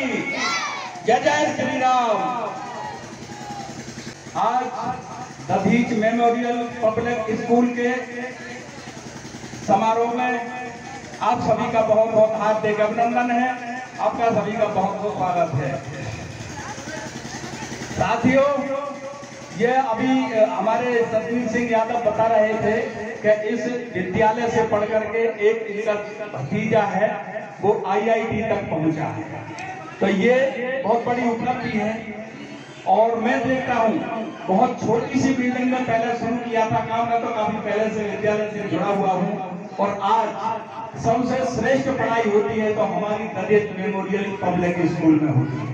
की जय जय श्री राम। आज दधीच मेमोरियल पब्लिक स्कूल के समारोह में आप सभी का बहुत बहुत हार्दिक अभिनंदन है। आपका सभी का बहुत बहुत स्वागत है। साथियों, ये अभी हमारे सतवीर सिंह यादव बता रहे थे कि इस विद्यालय से पढ़ करके एक इनका भतीजा है वो IIT तक पहुंचा है, तो ये बहुत बड़ी उपलब्धि है। और मैं देखता हूँ बहुत छोटी सी बिल्डिंग में पहले शुरू किया था काम, मैं तो काफी पहले से विद्यालय से जुड़ा हुआ हूँ, और आज सबसे श्रेष्ठ पढ़ाई होती है तो हमारी दधीच मेमोरियल पब्लिक स्कूल में होती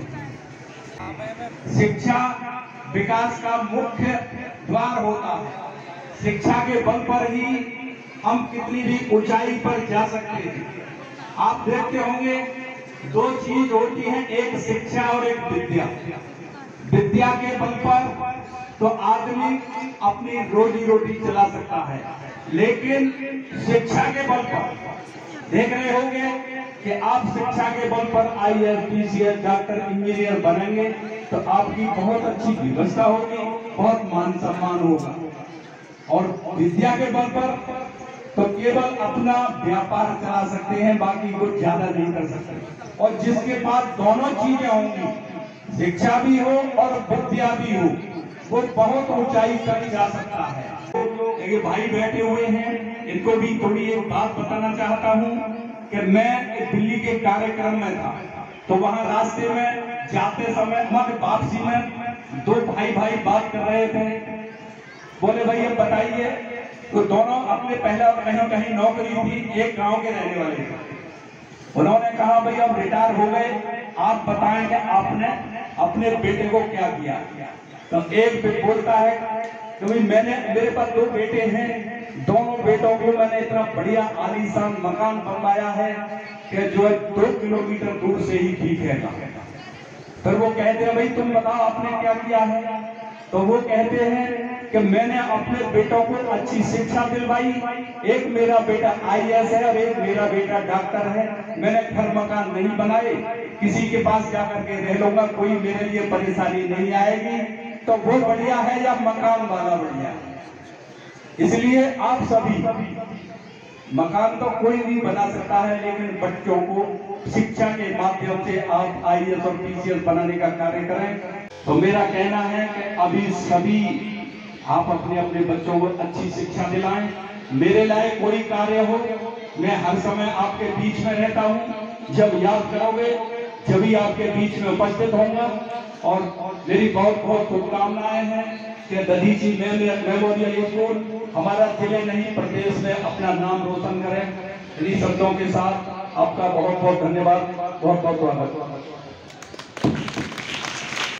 है। शिक्षा विकास का मुख्य द्वार होता है। शिक्षा के बल पर ही हम कितनी भी ऊंचाई पर जा सकते हैं। आप देखते होंगे दो चीज होती है, एक शिक्षा और एक विद्या। विद्या के बल पर तो आदमी अपनी रोजी रोटी चला सकता है, लेकिन शिक्षा के बल पर देख रहे होंगे कि आप शिक्षा के बल पर IAS, PCS, डॉक्टर, इंजीनियर बनेंगे तो आपकी बहुत अच्छी व्यवस्था होगी, बहुत मान सम्मान होगा। और विद्या के बल पर तो केवल अपना व्यापार चला सकते हैं, बाकी कुछ ज्यादा नहीं कर सकते। और जिसके पास दोनों चीजें होंगी, शिक्षा भी हो और विद्या भी हो, वो बहुत ऊंचाई तक जा सकता है। ये भाई बैठे हुए हैं, इनको भी थोड़ी एक बात बताना चाहता हूँ कि मैं दिल्ली के कार्यक्रम में था, तो वहाँ रास्ते में जाते समय वापसी में दो भाई बात कर रहे थे। बोले भाई ये बताइए, तो दोनों अपने पहला कहीं नौकरी थी, एक गांव के रहने वाले थे। उन्होंने कहा भाई अब रिटायर हो गए, आप बताएं कि आपने अपने बेटे को क्या किया। तो एक बोलता है कि भाई मेरे पास दो बेटे हैं, दोनों बेटों को मैंने इतना बढ़िया आलीशान मकान बनवाया है कि जो 2 किलोमीटर दूर से ही ठीक है। फिर वो कहते हैं भाई तुम बताओ आपने क्या किया है। तो वो कहते हैं कि मैंने अपने बेटों को अच्छी शिक्षा दिलवाई, एक मेरा बेटा IAS है और एक मेरा बेटा डॉक्टर है। मैंने घर मकान नहीं बनाए, किसी के पास जाकर के रह लूंगा, कोई मेरे लिए परेशानी नहीं आएगी। तो वो बढ़िया है या मकान वाला बढ़िया? इसलिए आप सभी, मकान तो कोई भी बना सकता है, लेकिन बच्चों को शिक्षा के माध्यम से आप IAS और PCS बनाने का कार्य करें। तो मेरा कहना है कि अभी सभी आप अपने अपने बच्चों को अच्छी शिक्षा दिलाएं। मेरे लायक कोई कार्य हो, मैं हर समय आपके बीच में रहता हूं। जब याद करोगे जब आपके बीच में उपस्थित होऊंगा। और मेरी बहुत बहुत शुभकामनाएं हैं कि दधीच मेमोरियल स्कूल हमारा जिले नहीं प्रदेश में अपना नाम रोशन करें। इन्हीं शब्दों के साथ आपका बहुत बहुत धन्यवाद, बहुत बहुत स्वागत।